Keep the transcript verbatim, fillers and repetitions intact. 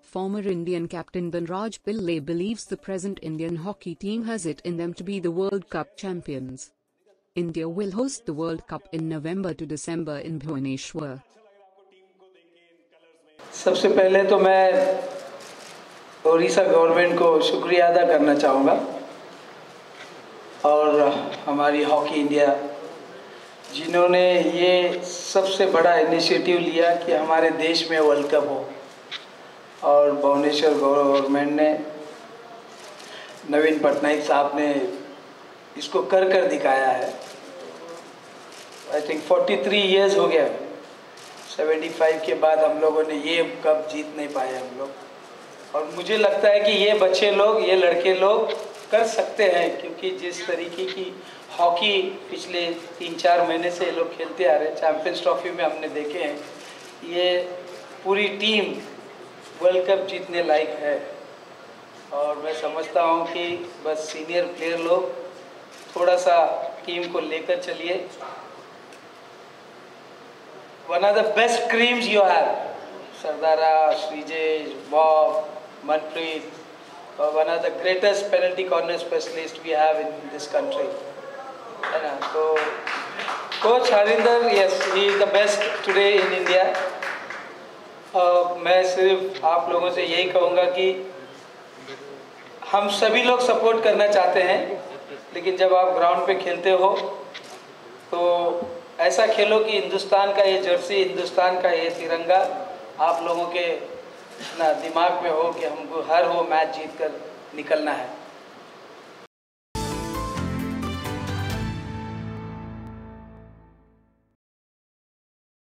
Former Indian captain Dhanraj Pillay believes the present Indian hockey team has it in them to be the World Cup champions. India will host the World Cup in November to December in Bhubaneswar. सबसे पहले तो मैं Odisha government को शुक्रिया अदा करना चाहूँगा और हमारी हॉकी इंडिया जिन्होंने ये सबसे बड़ा इनिशिएटिव लिया कि हमारे देश में वर्ल्ड कप हो, और भुवनेश्वर गवर्नमेंट ने, नवीन पटनायक साहब ने इसको कर कर दिखाया है। आई थिंक तैंतालीस इयर्स हो गया, पचहत्तर के बाद हम लोगों ने ये कप जीत नहीं पाए हम लोग, और मुझे लगता है कि ये बच्चे लोग, ये लड़के लोग कर सकते हैं, क्योंकि जिस तरीके की हॉकी पिछले तीन चार महीने से ये लोग खेलते आ रहे हैं, चैंपियंस ट्रॉफी में हमने देखे हैं, ये पूरी टीम वर्ल्ड कप जीतने लायक है। और मैं समझता हूँ कि बस सीनियर प्लेयर लोग थोड़ा सा टीम को लेकर चलिए। One of the best creams you have, Sardara, Sreejesh, Bob, Manpreet, one of the greatest penalty corner specialist we have in this country, है ना। तो coach Harinder, yes, he is the best today in India. Uh, मैं सिर्फ आप लोगों से यही कहूँगा कि हम सभी लोग सपोर्ट करना चाहते हैं, लेकिन जब आप ग्राउंड पे खेलते हो तो ऐसा खेलो कि हिंदुस्तान का ये जर्सी, हिंदुस्तान का ये तिरंगा आप लोगों के ना दिमाग में हो कि हमको हर वो मैच जीत कर निकलना है।